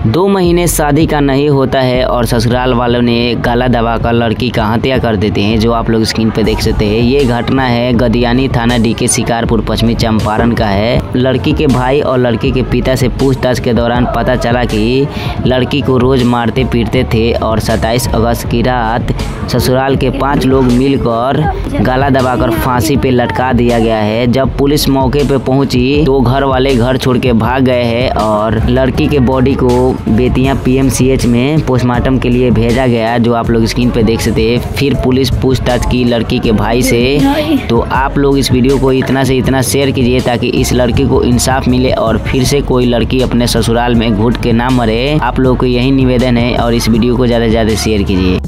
2 महीने शादी का नहीं होता है और ससुराल वालों ने गला दबाकर लड़की का हत्या कर देते हैं, जो आप लोग स्क्रीन पे देख सकते हैं। ये घटना है गदियानी थाना डीके शिकारपुर पश्चिमी चंपारण का है। लड़की के भाई और लड़की के पिता से पूछताछ के दौरान पता चला कि लड़की को रोज मारते पीटते थे और 27 अगस्त की रात ससुराल के 5 लोग मिलकर गला दबाकर फांसी पे लटका दिया गया है। जब पुलिस मौके पे पहुंची तो घर वाले घर छोड़ के भाग गए हैं और लड़की के बॉडी को बेतिया PMCH में पोस्टमार्टम के लिए भेजा गया, जो आप लोग स्क्रीन पे देख सकते हैं। फिर पुलिस पूछताछ की लड़की के भाई से। तो आप लोग इस वीडियो को इतना से इतना शेयर कीजिए ताकि इस लड़की को इंसाफ मिले और फिर से कोई लड़की अपने ससुराल में घुट के ना मरे। आप लोग को यही निवेदन है और इस वीडियो को ज़्यादा से ज़्यादा शेयर कीजिए।